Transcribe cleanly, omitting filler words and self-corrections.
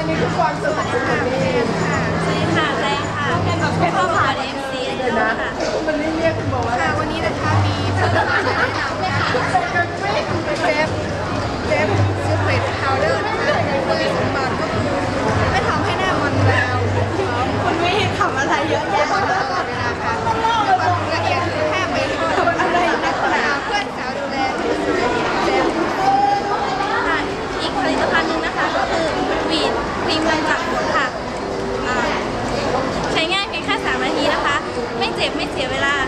นี่คือความสุขของคุณนี่ค่ะสวัสดีค่ะแรงค่ะเป็นพ่อผ่านMC นะค่ะมันนี่เรียกคุณบอกว่าค่ะวันนี้นะคะมีผลิตภัณฑ์แนะนำนะคะเซฟซูเปอร์พาวเดอร์นะคะคุณสมบัติก็คือไม่ทำให้หน้ามันแววคุณไม่ทำอะไรเยอะแยะตลอดเวลาค่ะแล้วก็ละเอียดคือแค่ไปทำอะไรนักหนาเพื่อนสาวดูแลแล้วค่ะอีกผลิตภัณฑ์หนึ่งนะคะก็คือวีดครีมกำจัดขนค่ะใช้ง่ายเพียงแค่3 นาทีนะคะไม่เจ็บไม่เสียเวลา